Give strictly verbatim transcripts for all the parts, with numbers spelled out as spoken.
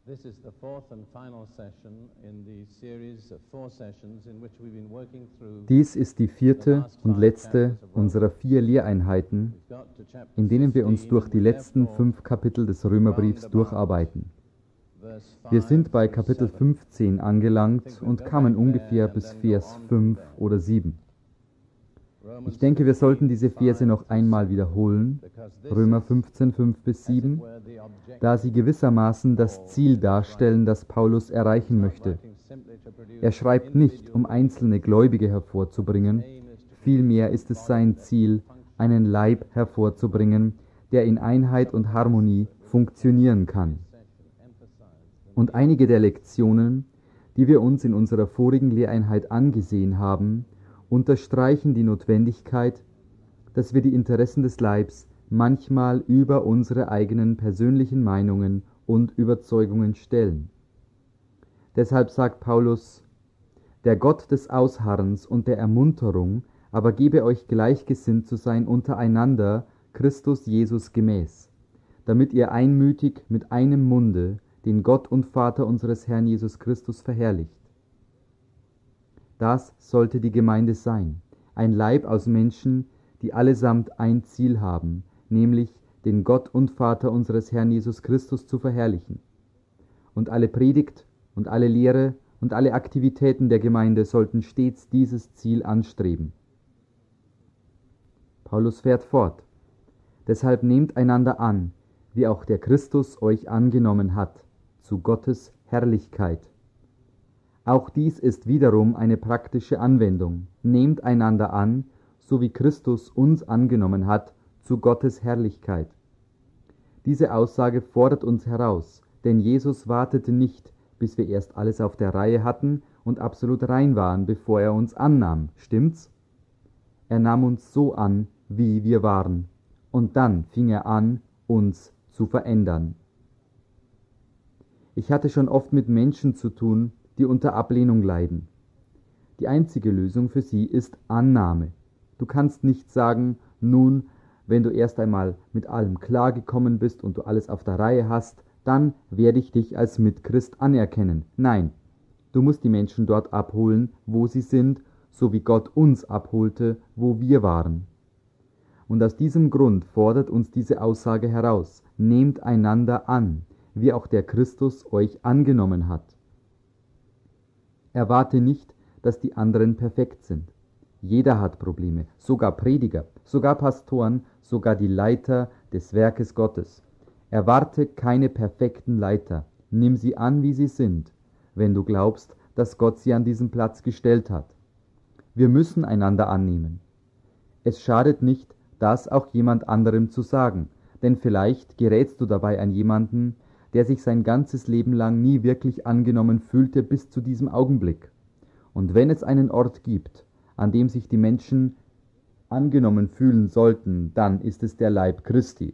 This is the fourth and final session in the series of four sessions in which we've been working through. Dies ist die vierte und letzte unserer vier Lehreinheiten, in denen wir uns durch die letzten fünf Kapitel des Römerbriefs durcharbeiten. Wir sind bei Kapitel fünfzehn angelangt und kamen ungefähr bis Vers fünf oder sieben. Ich denke, wir sollten diese Verse noch einmal wiederholen, Römer fünfzehn, fünf bis sieben, da sie gewissermaßen das Ziel darstellen, das Paulus erreichen möchte. Er schreibt nicht, um einzelne Gläubige hervorzubringen, vielmehr ist es sein Ziel, einen Leib hervorzubringen, der in Einheit und Harmonie funktionieren kann. Und einige der Lektionen, die wir uns in unserer vorigen Lehreinheit angesehen haben, unterstreichen die Notwendigkeit, dass wir die Interessen des Leibs manchmal über unsere eigenen persönlichen Meinungen und Überzeugungen stellen. Deshalb sagt Paulus, der Gott des Ausharrens und der Ermunterung aber gebe euch gleichgesinnt zu sein untereinander, Christus Jesus gemäß, damit ihr einmütig mit einem Munde den Gott und Vater unseres Herrn Jesus Christus verherrlicht. Das sollte die Gemeinde sein, ein Leib aus Menschen, die allesamt ein Ziel haben, nämlich den Gott und Vater unseres Herrn Jesus Christus zu verherrlichen. Und alle Predigt und alle Lehre und alle Aktivitäten der Gemeinde sollten stets dieses Ziel anstreben. Paulus fährt fort. Deshalb nehmt einander an, wie auch der Christus euch angenommen hat, zu Gottes Herrlichkeit. Auch dies ist wiederum eine praktische Anwendung. Nehmt einander an, so wie Christus uns angenommen hat, zu Gottes Herrlichkeit. Diese Aussage fordert uns heraus, denn Jesus wartete nicht, bis wir erst alles auf der Reihe hatten und absolut rein waren, bevor er uns annahm. Stimmt's? Er nahm uns so an, wie wir waren. Und dann fing er an, uns zu verändern. Ich hatte schon oft mit Menschen zu tun, die unter Ablehnung leiden. Die einzige Lösung für sie ist Annahme. Du kannst nicht sagen, nun, wenn du erst einmal mit allem klargekommen bist und du alles auf der Reihe hast, dann werde ich dich als Mitchrist anerkennen. Nein, du musst die Menschen dort abholen, wo sie sind, so wie Gott uns abholte, wo wir waren. Und aus diesem Grund fordert uns diese Aussage heraus, nehmt einander an, wie auch der Christus euch angenommen hat. Erwarte nicht, dass die anderen perfekt sind. Jeder hat Probleme, sogar Prediger, sogar Pastoren, sogar die Leiter des Werkes Gottes. Erwarte keine perfekten Leiter. Nimm sie an, wie sie sind, wenn du glaubst, dass Gott sie an diesen Platz gestellt hat. Wir müssen einander annehmen. Es schadet nicht, das auch jemand anderem zu sagen, denn vielleicht gerätst du dabei an jemanden, der sich sein ganzes Leben lang nie wirklich angenommen fühlte bis zu diesem Augenblick. Und wenn es einen Ort gibt, an dem sich die Menschen angenommen fühlen sollten, dann ist es der Leib Christi.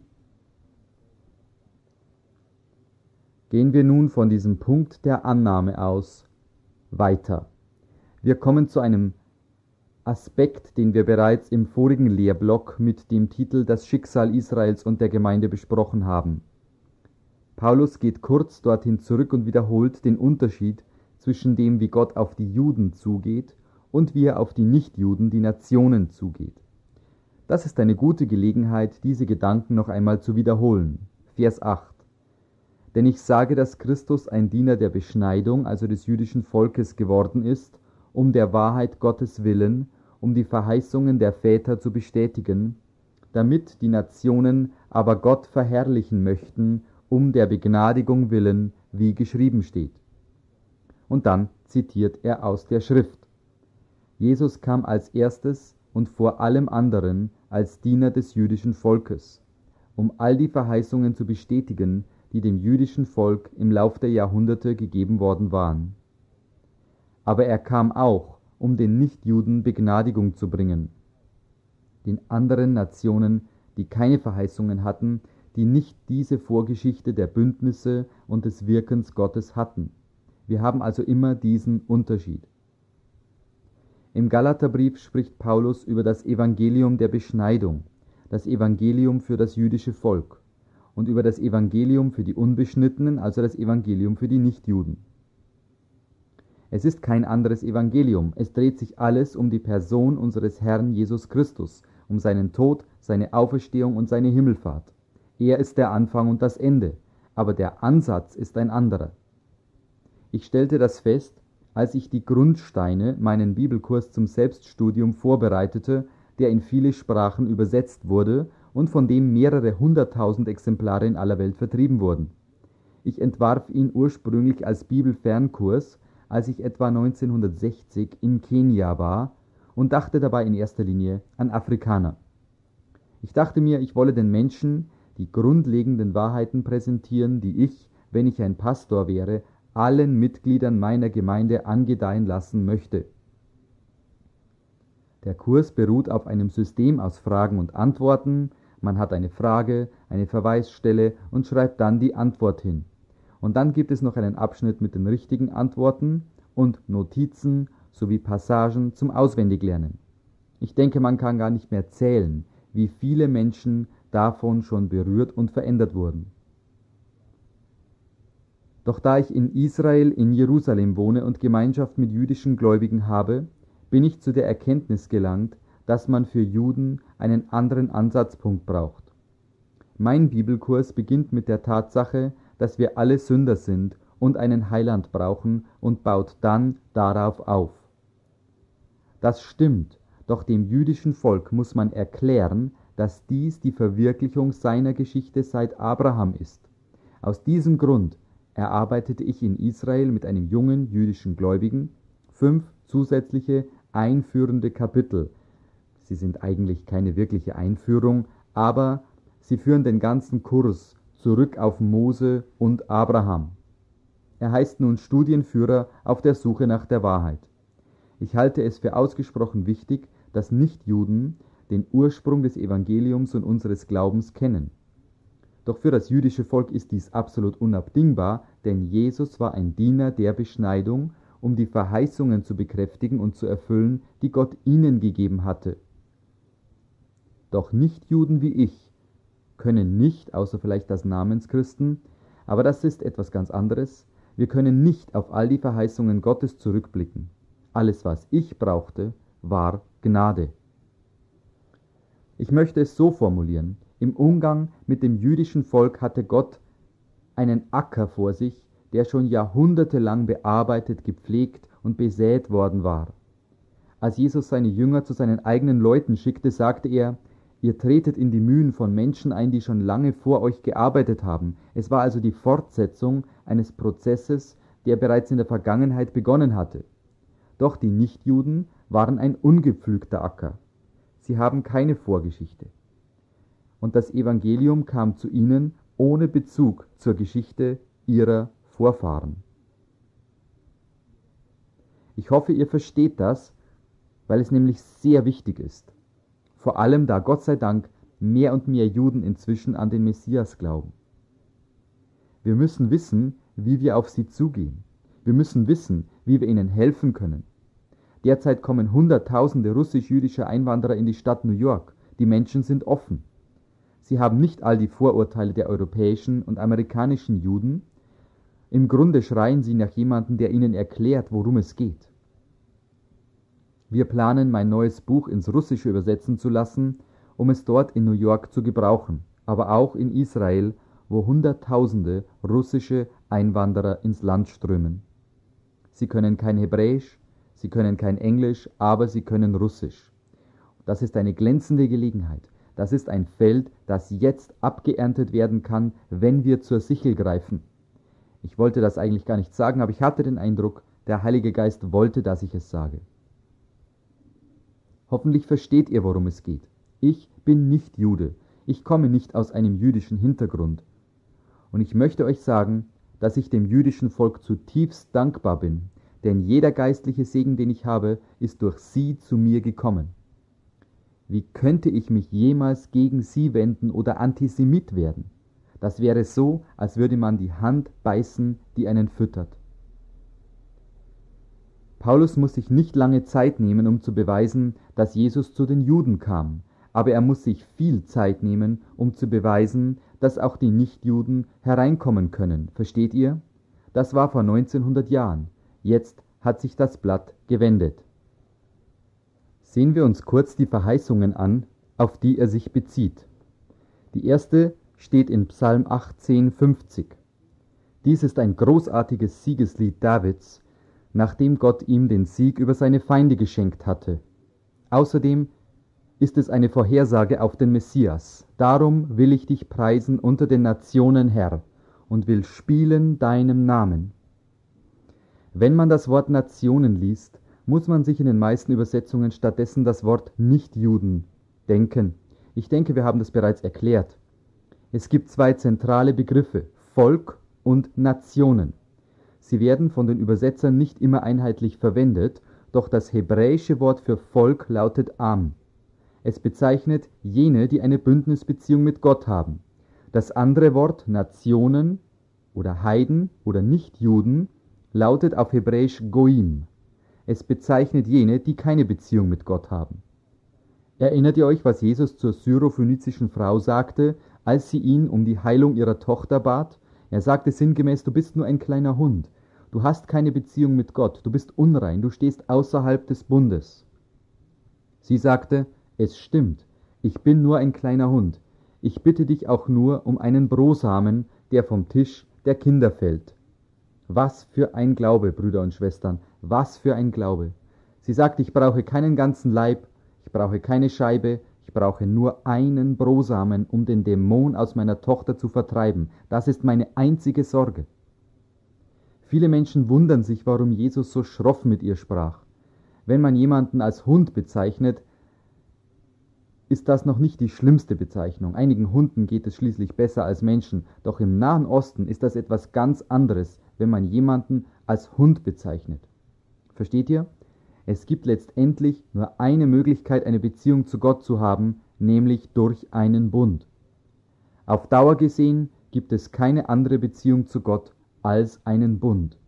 Gehen wir nun von diesem Punkt der Annahme aus weiter. Wir kommen zu einem Aspekt, den wir bereits im vorigen Lehrblock mit dem Titel Das Schicksal Israels und der Gemeinde besprochen haben. Paulus geht kurz dorthin zurück und wiederholt den Unterschied zwischen dem, wie Gott auf die Juden zugeht und wie er auf die Nichtjuden, die Nationen, zugeht. Das ist eine gute Gelegenheit, diese Gedanken noch einmal zu wiederholen. Vers acht. Denn ich sage, dass Christus ein Diener der Beschneidung, also des jüdischen Volkes, geworden ist, um der Wahrheit Gottes willen, um die Verheißungen der Väter zu bestätigen, damit die Nationen aber Gott verherrlichen möchten, um der Begnadigung willen, wie geschrieben steht. Und dann zitiert er aus der Schrift. Jesus kam als erstes und vor allem anderen als Diener des jüdischen Volkes, um all die Verheißungen zu bestätigen, die dem jüdischen Volk im Lauf der Jahrhunderte gegeben worden waren. Aber er kam auch, um den Nichtjuden Begnadigung zu bringen, den anderen Nationen, die keine Verheißungen hatten, die nicht diese Vorgeschichte der Bündnisse und des Wirkens Gottes hatten. Wir haben also immer diesen Unterschied. Im Galaterbrief spricht Paulus über das Evangelium der Beschneidung, das Evangelium für das jüdische Volk. und über das Evangelium für die Unbeschnittenen, also das Evangelium für die Nichtjuden. Es ist kein anderes Evangelium, es dreht sich alles um die Person unseres Herrn Jesus Christus, um seinen Tod, seine Auferstehung und seine Himmelfahrt. Er ist der Anfang und das Ende, aber der Ansatz ist ein anderer. Ich stellte das fest, als ich die Grundsteine, meinen Bibelkurs zum Selbststudium vorbereitete, der in viele Sprachen übersetzt wurde und von dem mehrere hunderttausend Exemplare in aller Welt vertrieben wurden. Ich entwarf ihn ursprünglich als Bibelfernkurs, als ich etwa neunzehnhundertsechzig in Kenia war und dachte dabei in erster Linie an Afrikaner. Ich dachte mir, ich wolle den Menschen die grundlegenden Wahrheiten präsentieren, die ich, wenn ich ein Pastor wäre, allen Mitgliedern meiner Gemeinde angedeihen lassen möchte. Der Kurs beruht auf einem System aus Fragen und Antworten. Man hat eine Frage, eine Verweisstelle und schreibt dann die Antwort hin. Und dann gibt es noch einen Abschnitt mit den richtigen Antworten und Notizen sowie Passagen zum Auswendiglernen. Ich denke, man kann gar nicht mehr zählen, wie viele Menschen davon schon berührt und verändert wurden. Doch da ich in Israel, in Jerusalem wohne und Gemeinschaft mit jüdischen Gläubigen habe, bin ich zu der Erkenntnis gelangt, dass man für Juden einen anderen Ansatzpunkt braucht. Mein Bibelkurs beginnt mit der Tatsache, dass wir alle Sünder sind und einen Heiland brauchen und baut dann darauf auf. Das stimmt, doch dem jüdischen Volk muss man erklären, dass dies die Verwirklichung seiner Geschichte seit Abraham ist. Aus diesem Grund erarbeitete ich in Israel mit einem jungen jüdischen Gläubigen fünf zusätzliche einführende Kapitel. Sie sind eigentlich keine wirkliche Einführung, aber sie führen den ganzen Kurs zurück auf Mose und Abraham. Er heißt nun Studienführer auf der Suche nach der Wahrheit. Ich halte es für ausgesprochen wichtig, dass Nichtjuden den Ursprung des Evangeliums und unseres Glaubens kennen. Doch für das jüdische Volk ist dies absolut unabdingbar, denn Jesus war ein Diener der Beschneidung, um die Verheißungen zu bekräftigen und zu erfüllen, die Gott ihnen gegeben hatte. Doch Nichtjuden wie ich können nicht, außer vielleicht als Namenschristen, aber das ist etwas ganz anderes, wir können nicht auf all die Verheißungen Gottes zurückblicken. Alles, was ich brauchte, war Gnade. Ich möchte es so formulieren: Im Umgang mit dem jüdischen Volk hatte Gott einen Acker vor sich, der schon jahrhundertelang bearbeitet, gepflegt und besät worden war. Als Jesus seine Jünger zu seinen eigenen Leuten schickte, sagte er: Ihr tretet in die Mühen von Menschen ein, die schon lange vor euch gearbeitet haben. Es war also die Fortsetzung eines Prozesses, der bereits in der Vergangenheit begonnen hatte. Doch die Nichtjuden waren ein ungepflügter Acker. Sie haben keine Vorgeschichte. Und das Evangelium kam zu ihnen ohne Bezug zur Geschichte ihrer Vorfahren. Ich hoffe, ihr versteht das, weil es nämlich sehr wichtig ist. Vor allem, da Gott sei Dank mehr und mehr Juden inzwischen an den Messias glauben. Wir müssen wissen, wie wir auf sie zugehen. Wir müssen wissen, wie wir ihnen helfen können. Derzeit kommen Hunderttausende russisch-jüdische Einwanderer in die Stadt New York. Die Menschen sind offen. Sie haben nicht all die Vorurteile der europäischen und amerikanischen Juden. Im Grunde schreien sie nach jemandem, der ihnen erklärt, worum es geht. Wir planen, mein neues Buch ins Russische übersetzen zu lassen, um es dort in New York zu gebrauchen, aber auch in Israel, wo Hunderttausende russische Einwanderer ins Land strömen. Sie können kein Hebräisch, sie können kein Englisch, aber sie können Russisch. Das ist eine glänzende Gelegenheit. Das ist ein Feld, das jetzt abgeerntet werden kann, wenn wir zur Sichel greifen. Ich wollte das eigentlich gar nicht sagen, aber ich hatte den Eindruck, der Heilige Geist wollte, dass ich es sage. Hoffentlich versteht ihr, worum es geht. Ich bin nicht Jude. Ich komme nicht aus einem jüdischen Hintergrund. Und ich möchte euch sagen, dass ich dem jüdischen Volk zutiefst dankbar bin, denn jeder geistliche Segen, den ich habe, ist durch sie zu mir gekommen. Wie könnte ich mich jemals gegen sie wenden oder Antisemit werden? Das wäre so, als würde man die Hand beißen, die einen füttert. Paulus muss sich nicht lange Zeit nehmen, um zu beweisen, dass Jesus zu den Juden kam. aber er muss sich viel Zeit nehmen, um zu beweisen, dass auch die Nichtjuden hereinkommen können. Versteht ihr? Das war vor neunzehnhundert Jahren. Jetzt hat sich das Blatt gewendet. Sehen wir uns kurz die Verheißungen an, auf die er sich bezieht. Die erste steht in Psalm achtzehn, fünfzig. Dies ist ein großartiges Siegeslied Davids, nachdem Gott ihm den Sieg über seine Feinde geschenkt hatte. Außerdem ist es eine Vorhersage auf den Messias. Darum will ich dich preisen unter den Nationen, Herr, und will spielen deinem Namen. Wenn man das Wort Nationen liest, muss man sich in den meisten Übersetzungen stattdessen das Wort Nichtjuden denken. Ich denke, wir haben das bereits erklärt. Es gibt zwei zentrale Begriffe, Volk und Nationen. Sie werden von den Übersetzern nicht immer einheitlich verwendet, doch das hebräische Wort für Volk lautet Am. Es bezeichnet jene, die eine Bündnisbeziehung mit Gott haben. Das andere Wort Nationen oder Heiden oder Nichtjuden lautet auf Hebräisch Goim. Es bezeichnet jene, die keine Beziehung mit Gott haben. Erinnert ihr euch, was Jesus zur syrophönizischen Frau sagte, als sie ihn um die Heilung ihrer Tochter bat? Er sagte sinngemäß, du bist nur ein kleiner Hund. Du hast keine Beziehung mit Gott. Du bist unrein. Du stehst außerhalb des Bundes. Sie sagte, es stimmt. Ich bin nur ein kleiner Hund. Ich bitte dich auch nur um einen Brosamen, der vom Tisch der Kinder fällt. Was für ein Glaube, Brüder und Schwestern. Was für ein Glaube. Sie sagt, ich brauche keinen ganzen Leib. Ich brauche keine Scheibe. Ich brauche nur einen Brosamen, um den Dämon aus meiner Tochter zu vertreiben. Das ist meine einzige Sorge. Viele Menschen wundern sich, warum Jesus so schroff mit ihr sprach. Wenn man jemanden als Hund bezeichnet, ist das noch nicht die schlimmste Bezeichnung. Einigen Hunden geht es schließlich besser als Menschen. Doch im Nahen Osten ist das etwas ganz anderes, wenn man jemanden als Hund bezeichnet. Versteht ihr? Es gibt letztendlich nur eine Möglichkeit, eine Beziehung zu Gott zu haben, nämlich durch einen Bund. Auf Dauer gesehen gibt es keine andere Beziehung zu Gott als einen Bund.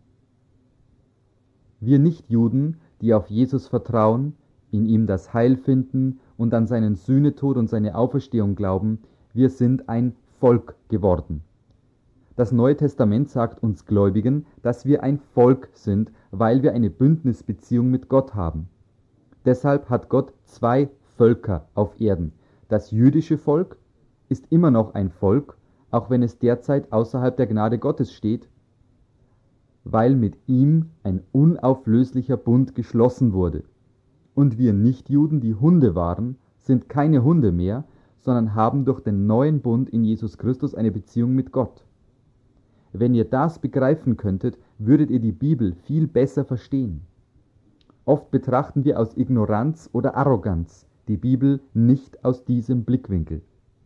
Wir Nichtjuden, die auf Jesus vertrauen, in ihm das Heil finden und an seinen Sühnetod und seine Auferstehung glauben, wir sind ein Volk geworden. Das Neue Testament sagt uns Gläubigen, dass wir ein Volk sind, weil wir eine Bündnisbeziehung mit Gott haben. Deshalb hat Gott zwei Völker auf Erden. Das jüdische Volk ist immer noch ein Volk, auch wenn es derzeit außerhalb der Gnade Gottes steht, weil mit ihm ein unauflöslicher Bund geschlossen wurde. Und wir Nichtjuden, die Hunde waren, sind keine Hunde mehr, sondern haben durch den neuen Bund in Jesus Christus eine Beziehung mit Gott. Wenn ihr das begreifen könntet, würdet ihr die Bibel viel besser verstehen. Oft betrachten wir aus Ignoranz oder Arroganz die Bibel nicht aus diesem Blickwinkel.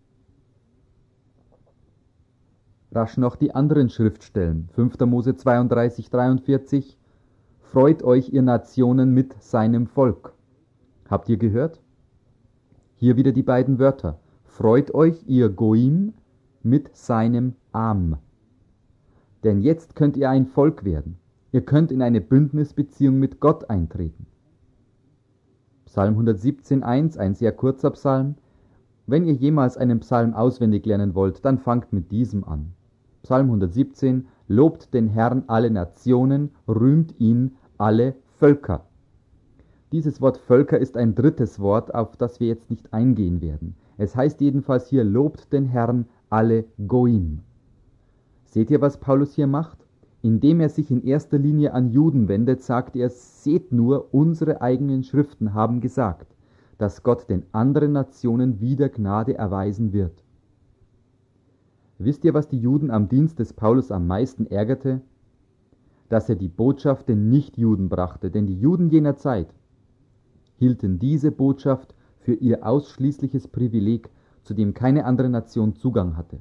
Rasch noch die anderen Schriftstellen. fünfter Mose zweiunddreißig, dreiundvierzig. Freut euch, ihr Nationen, mit seinem Volk. Habt ihr gehört? Hier wieder die beiden Wörter. Freut euch, ihr Goim, mit seinem Am. Denn jetzt könnt ihr ein Volk werden. Ihr könnt in eine Bündnisbeziehung mit Gott eintreten. Psalm hundertsiebzehn, eins, ein sehr kurzer Psalm. Wenn ihr jemals einen Psalm auswendig lernen wollt, dann fangt mit diesem an. Psalm hundertsiebzehn, lobt den Herrn alle Nationen, rühmt ihn alle Völker. Dieses Wort Völker ist ein drittes Wort, auf das wir jetzt nicht eingehen werden. Es heißt jedenfalls hier, lobt den Herrn alle Goim. Seht ihr, was Paulus hier macht? Indem er sich in erster Linie an Juden wendet, sagt er, seht nur, unsere eigenen Schriften haben gesagt, dass Gott den anderen Nationen wieder Gnade erweisen wird. Wisst ihr, was die Juden am Dienst des Paulus am meisten ärgerte? Dass er die Botschaft den Nichtjuden brachte, denn die Juden jener Zeit hielten diese Botschaft für ihr ausschließliches Privileg, zu dem keine andere Nation Zugang hatte.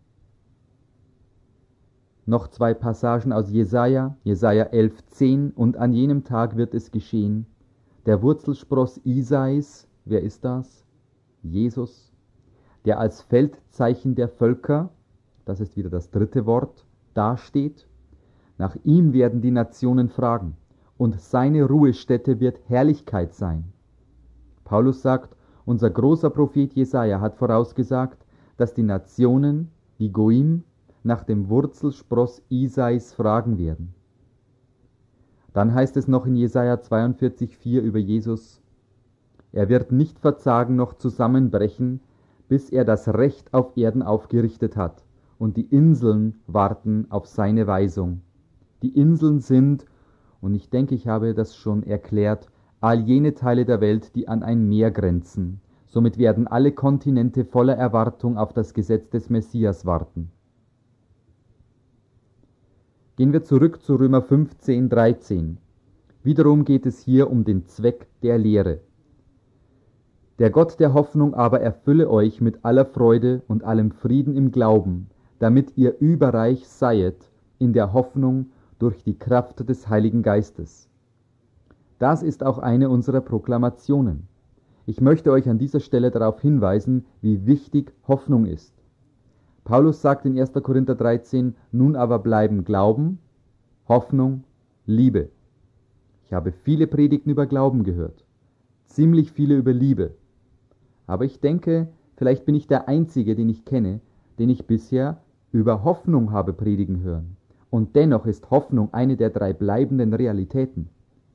Noch zwei Passagen aus Jesaja, Jesaja elf, zehn, und an jenem Tag wird es geschehen, der Wurzelspross Isais, wer ist das? Jesus, der als Feldzeichen der Völker, das ist wieder das dritte Wort, dasteht. Nach ihm werden die Nationen fragen, und seine Ruhestätte wird Herrlichkeit sein. Paulus sagt, Unser großer Prophet Jesaja hat vorausgesagt, dass die Nationen, die Goim, nach dem Wurzelspross Isais fragen werden. Dann heißt es noch in Jesaja zweiundvierzig vier über Jesus: Er wird nicht verzagen noch zusammenbrechen, bis er das Recht auf Erden aufgerichtet hat, und die Inseln warten auf seine Weisung. Die Inseln sind, und ich denke, ich habe das schon erklärt, all jene Teile der Welt, die an ein Meer grenzen. Somit werden alle Kontinente voller Erwartung auf das Gesetz des Messias warten. Gehen wir zurück zu Römer fünfzehn, dreizehn. Wiederum geht es hier um den Zweck der Lehre. Der Gott der Hoffnung aber erfülle euch mit aller Freude und allem Frieden im Glauben, damit ihr überreich seiet in der Hoffnung durch die Kraft des Heiligen Geistes. Das ist auch eine unserer Proklamationen. Ich möchte euch an dieser Stelle darauf hinweisen, wie wichtig Hoffnung ist. Paulus sagt in erster Korinther dreizehn, nun aber bleiben Glauben, Hoffnung, Liebe. Ich habe viele Predigten über Glauben gehört, ziemlich viele über Liebe. Aber ich denke, vielleicht bin ich der Einzige, den ich kenne, den ich bisher über Hoffnung habe predigen hören. Und dennoch ist Hoffnung eine der drei bleibenden Realitäten.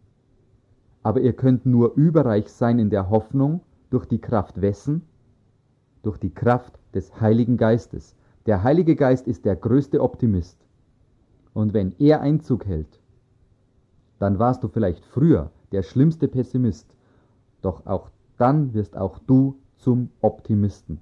Aber ihr könnt nur überreich sein in der Hoffnung durch die Kraft wessen? Durch die Kraft des Heiligen Geistes. Der Heilige Geist ist der größte Optimist. Und wenn er Einzug hält, dann warst du vielleicht früher der schlimmste Pessimist. Doch auch dann wirst auch du zum Optimisten.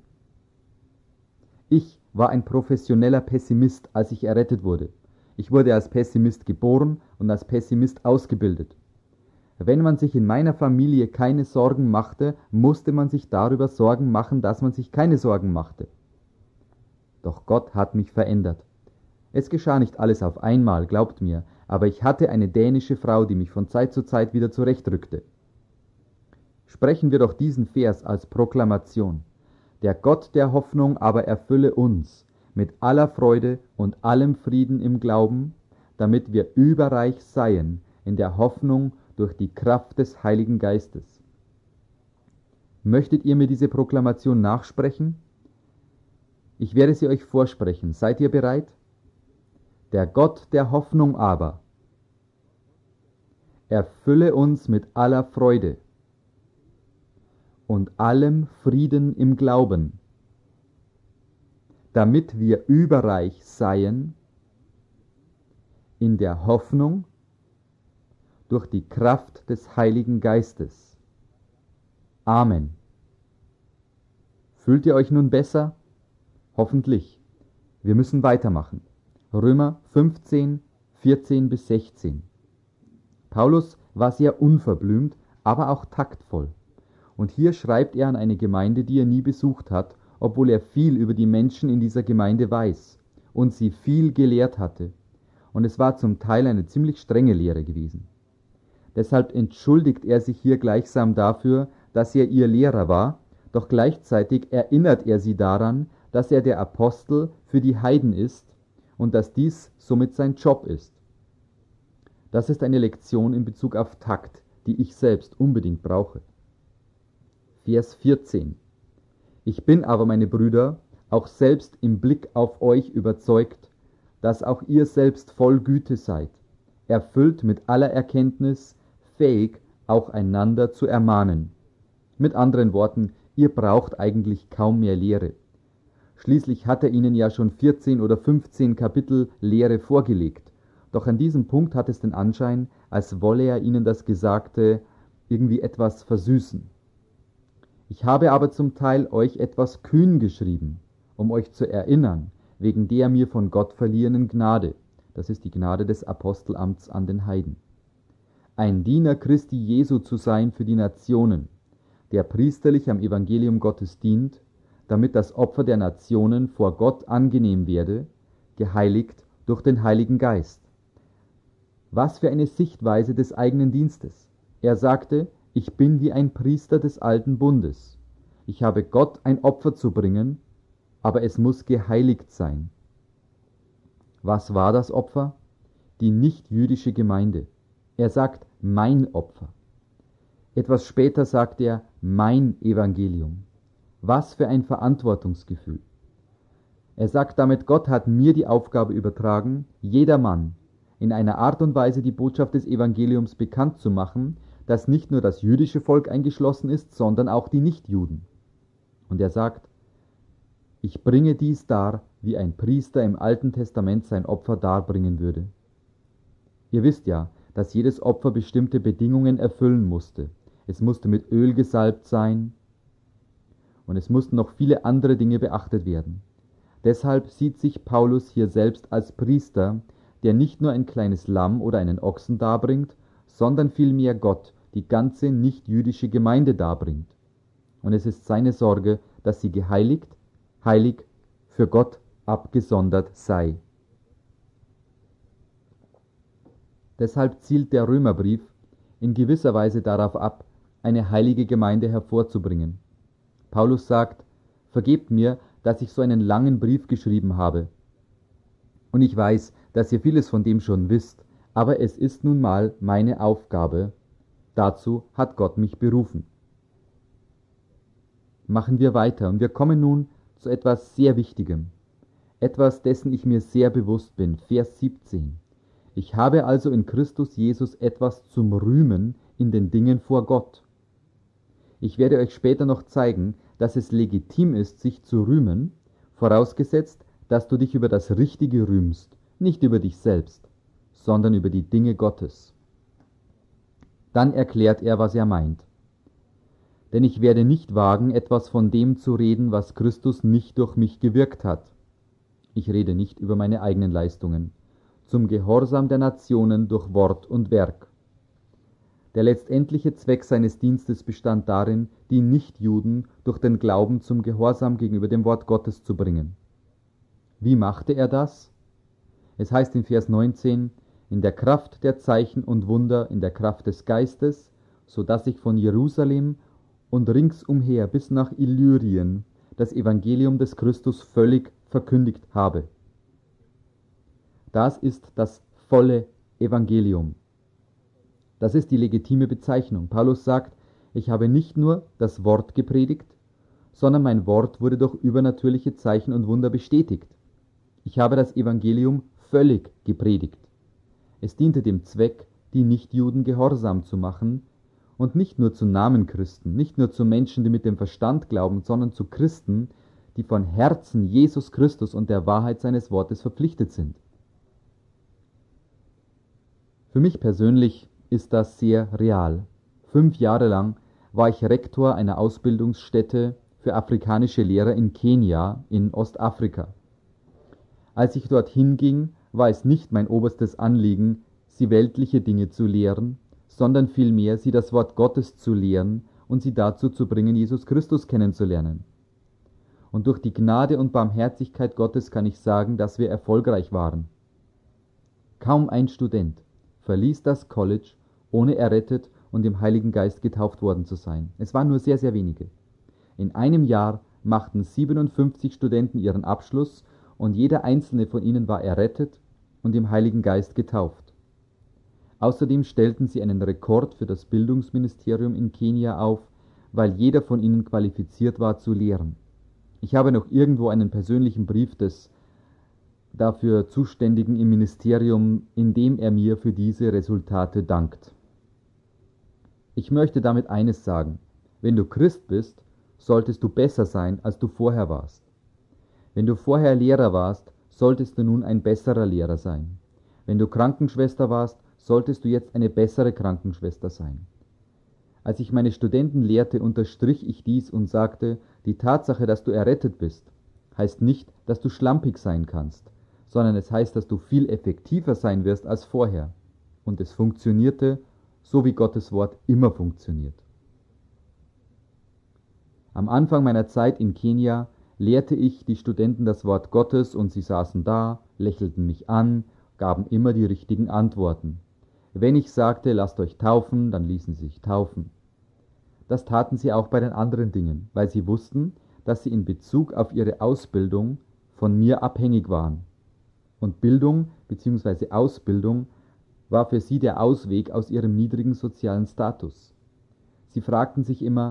Ich war ein professioneller Pessimist, als ich errettet wurde. Ich wurde als Pessimist geboren und als Pessimist ausgebildet. Wenn man sich in meiner Familie keine Sorgen machte, musste man sich darüber Sorgen machen, dass man sich keine Sorgen machte. Doch Gott hat mich verändert. Es geschah nicht alles auf einmal, glaubt mir, aber ich hatte eine dänische Frau, die mich von Zeit zu Zeit wieder zurechtrückte. Sprechen wir doch diesen Vers als Proklamation. Der Gott der Hoffnung aber erfülle uns mit aller Freude und allem Frieden im Glauben, damit wir überreich seien in der Hoffnung durch die Kraft des Heiligen Geistes. Möchtet ihr mir diese Proklamation nachsprechen? Ich werde sie euch vorsprechen. Seid ihr bereit? Der Gott der Hoffnung aber erfülle uns mit aller Freude und allem Frieden im Glauben, damit wir überreich seien in der Hoffnung durch die Kraft des Heiligen Geistes. Amen. Fühlt ihr euch nun besser? Hoffentlich. Wir müssen weitermachen. Römer fünfzehn, vierzehn bis sechzehn. Paulus war sehr unverblümt, aber auch taktvoll. Und hier schreibt er an eine Gemeinde, die er nie besucht hat, obwohl er viel über die Menschen in dieser Gemeinde weiß und sie viel gelehrt hatte. Und es war zum Teil eine ziemlich strenge Lehre gewesen. Deshalb entschuldigt er sich hier gleichsam dafür, dass er ihr Lehrer war, doch gleichzeitig erinnert er sie daran, dass er der Apostel für die Heiden ist und dass dies somit sein Job ist. Das ist eine Lektion in Bezug auf Takt, die ich selbst unbedingt brauche. Vers vierzehn. Ich bin aber, meine Brüder, auch selbst im Blick auf euch überzeugt, dass auch ihr selbst voll Güte seid, erfüllt mit aller Erkenntnis, fähig, auch einander zu ermahnen. Mit anderen Worten, ihr braucht eigentlich kaum mehr Lehre. Schließlich hat er ihnen ja schon vierzehn oder fünfzehn Kapitel Lehre vorgelegt. Doch an diesem Punkt hat es den Anschein, als wolle er ihnen das Gesagte irgendwie etwas versüßen. Ich habe aber zum Teil euch etwas kühn geschrieben, um euch zu erinnern, wegen der mir von Gott verliehenen Gnade. Das ist die Gnade des Apostelamts an den Heiden. Ein Diener Christi Jesu zu sein für die Nationen, der priesterlich am Evangelium Gottes dient, damit das Opfer der Nationen vor Gott angenehm werde, geheiligt durch den Heiligen Geist. Was für eine Sichtweise des eigenen Dienstes. Er sagte, ich bin wie ein Priester des alten Bundes. Ich habe Gott ein Opfer zu bringen, aber es muss geheiligt sein. Was war das Opfer? Die nichtjüdische Gemeinde. Er sagt, mein Opfer. Etwas später sagt er, Mein Evangelium. Was für ein Verantwortungsgefühl. Er sagt damit, Gott hat mir die Aufgabe übertragen, jedermann in einer Art und Weise die Botschaft des Evangeliums bekannt zu machen, dass nicht nur das jüdische Volk eingeschlossen ist, sondern auch die Nichtjuden. Und er sagt, ich bringe dies dar, wie ein Priester im Alten Testament sein Opfer darbringen würde. Ihr wisst ja, dass jedes Opfer bestimmte Bedingungen erfüllen musste. Es musste mit Öl gesalbt sein und es mussten noch viele andere Dinge beachtet werden. Deshalb sieht sich Paulus hier selbst als Priester, der nicht nur ein kleines Lamm oder einen Ochsen darbringt, sondern vielmehr Gott, die ganze nichtjüdische Gemeinde darbringt. Und es ist seine Sorge, dass sie geheiligt, heilig, für Gott abgesondert sei. Deshalb zielt der Römerbrief in gewisser Weise darauf ab, eine heilige Gemeinde hervorzubringen. Paulus sagt, vergebt mir, dass ich so einen langen Brief geschrieben habe. Und ich weiß, dass ihr vieles von dem schon wisst, aber es ist nun mal meine Aufgabe. Dazu hat Gott mich berufen. Machen wir weiter und wir kommen nun zu etwas sehr Wichtigem. Etwas, dessen ich mir sehr bewusst bin. Vers siebzehn. Ich habe also in Christus Jesus etwas zum Rühmen in den Dingen vor Gott. Ich werde euch später noch zeigen, dass es legitim ist, sich zu rühmen, vorausgesetzt, dass du dich über das Richtige rühmst, nicht über dich selbst, sondern über die Dinge Gottes. Dann erklärt er, was er meint. Denn ich werde nicht wagen, etwas von dem zu reden, was Christus nicht durch mich gewirkt hat. Ich rede nicht über meine eigenen Leistungen, zum Gehorsam der Nationen durch Wort und Werk. Der letztendliche Zweck seines Dienstes bestand darin, die Nichtjuden durch den Glauben zum Gehorsam gegenüber dem Wort Gottes zu bringen. Wie machte er das? Es heißt in Vers neunzehn, in der Kraft der Zeichen und Wunder, in der Kraft des Geistes, so dass ich von Jerusalem und ringsumher bis nach Illyrien das Evangelium des Christus völlig verkündigt habe. Das ist das volle Evangelium. Das ist die legitime Bezeichnung. Paulus sagt, ich habe nicht nur das Wort gepredigt, sondern mein Wort wurde durch übernatürliche Zeichen und Wunder bestätigt. Ich habe das Evangelium völlig gepredigt. Es diente dem Zweck, die Nichtjuden gehorsam zu machen und nicht nur zu Namenchristen, nicht nur zu Menschen, die mit dem Verstand glauben, sondern zu Christen, die von Herzen Jesus Christus und der Wahrheit seines Wortes verpflichtet sind. Für mich persönlich ist das sehr real. Fünf Jahre lang war ich Rektor einer Ausbildungsstätte für afrikanische Lehrer in Kenia in Ostafrika. Als ich dorthin ging, war es nicht mein oberstes Anliegen, sie weltliche Dinge zu lehren, sondern vielmehr sie das Wort Gottes zu lehren und sie dazu zu bringen, Jesus Christus kennenzulernen. Und durch die Gnade und Barmherzigkeit Gottes kann ich sagen, dass wir erfolgreich waren. Kaum ein Student verließ das College, ohne errettet und im Heiligen Geist getauft worden zu sein. Es waren nur sehr, sehr wenige. In einem Jahr machten siebenundfünfzig Studenten ihren Abschluss und jeder einzelne von ihnen war errettet und im Heiligen Geist getauft. Außerdem stellten sie einen Rekord für das Bildungsministerium in Kenia auf, weil jeder von ihnen qualifiziert war zu lehren. Ich habe noch irgendwo einen persönlichen Brief des dafür Zuständigen im Ministerium, in dem er mir für diese Resultate dankt. Ich möchte damit eines sagen: Wenn du Christ bist, solltest du besser sein, als du vorher warst. Wenn du vorher Lehrer warst, solltest du nun ein besserer Lehrer sein. Wenn du Krankenschwester warst, solltest du jetzt eine bessere Krankenschwester sein. Als ich meine Studenten lehrte, unterstrich ich dies und sagte, die Tatsache, dass du errettet bist, heißt nicht, dass du schlampig sein kannst, sondern es heißt, dass du viel effektiver sein wirst als vorher. Und es funktionierte, so wie Gottes Wort immer funktioniert. Am Anfang meiner Zeit in Kenia lehrte ich die Studenten das Wort Gottes und sie saßen da, lächelten mich an, gaben immer die richtigen Antworten. Wenn ich sagte, lasst euch taufen, dann ließen sie sich taufen. Das taten sie auch bei den anderen Dingen, weil sie wussten, dass sie in Bezug auf ihre Ausbildung von mir abhängig waren. Und Bildung bzw. Ausbildung war für sie der Ausweg aus ihrem niedrigen sozialen Status. Sie fragten sich immer,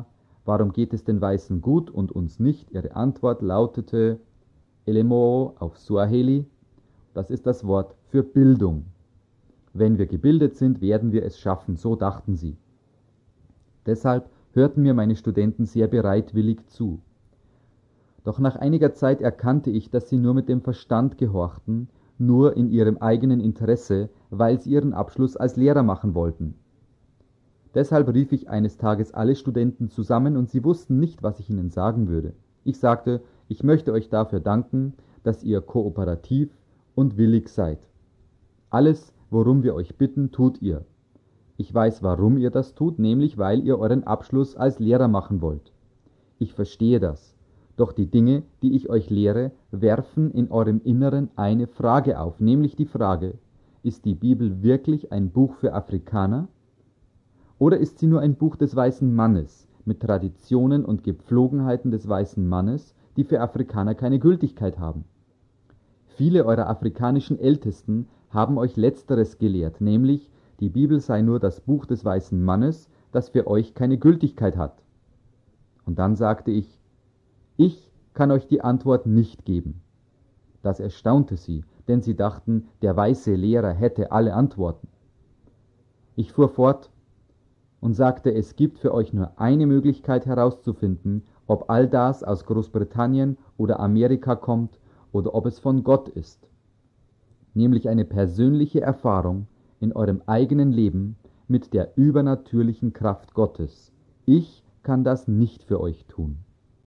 warum geht es den Weißen gut und uns nicht? Ihre Antwort lautete Elemo auf Swahili. Das ist das Wort für Bildung. Wenn wir gebildet sind, werden wir es schaffen, so dachten sie. Deshalb hörten mir meine Studenten sehr bereitwillig zu. Doch nach einiger Zeit erkannte ich, dass sie nur mit dem Verstand gehorchten, nur in ihrem eigenen Interesse, weil sie ihren Abschluss als Lehrer machen wollten. Deshalb rief ich eines Tages alle Studenten zusammen und sie wussten nicht, was ich ihnen sagen würde. Ich sagte, ich möchte euch dafür danken, dass ihr kooperativ und willig seid. Alles, worum wir euch bitten, tut ihr. Ich weiß, warum ihr das tut, nämlich weil ihr euren Abschluss als Lehrer machen wollt. Ich verstehe das. Doch die Dinge, die ich euch lehre, werfen in eurem Inneren eine Frage auf, nämlich die Frage, ist die Bibel wirklich ein Buch für Afrikaner? Oder ist sie nur ein Buch des weißen Mannes, mit Traditionen und Gepflogenheiten des weißen Mannes, die für Afrikaner keine Gültigkeit haben? Viele eurer afrikanischen Ältesten haben euch Letzteres gelehrt, nämlich, die Bibel sei nur das Buch des weißen Mannes, das für euch keine Gültigkeit hat. Und dann sagte ich, ich kann euch die Antwort nicht geben. Das erstaunte sie, denn sie dachten, der weiße Lehrer hätte alle Antworten. Ich fuhr fort und sagte, es gibt für euch nur eine Möglichkeit herauszufinden, ob all das aus Großbritannien oder Amerika kommt oder ob es von Gott ist. Nämlich eine persönliche Erfahrung in eurem eigenen Leben mit der übernatürlichen Kraft Gottes. Ich kann das nicht für euch tun.